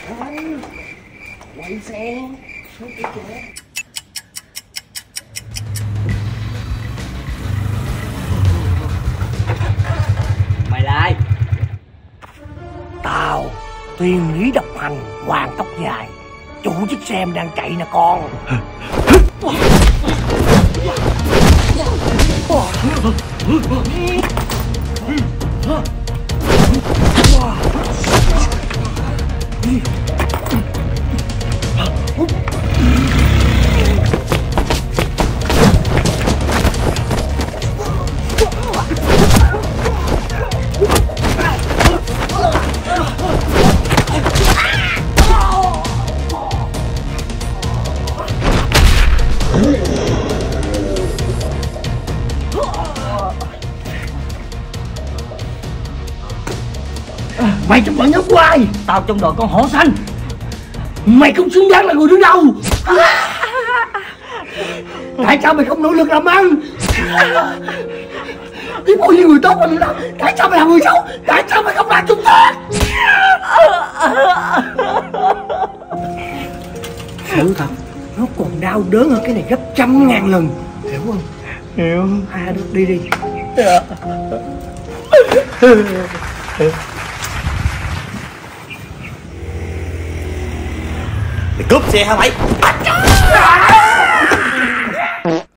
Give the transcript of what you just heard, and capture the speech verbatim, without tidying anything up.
Anh quay xe sao kìa kìa. Mày là ai? Tao Tuyên Lý Độc Hành, Hoàng tóc dài, chủ chiếc xe em đang chạy nè con. Mày trong bọn nhóm của ai? Tao trong đội con hổ xanh. Mày không xứng đáng là người đứng đầu. Tại sao mày không nỗ lực làm ăn? Biết bao nhiêu người tốt mà được đâu. Tại sao mày là người xấu? Tại sao mày không làm chúng ta? Sự thật nó còn đau đớn hơn cái này gấp trăm ngàn lần. Hiểu không? Hiểu. À được, đi đi. Mày cướp xe hả mày?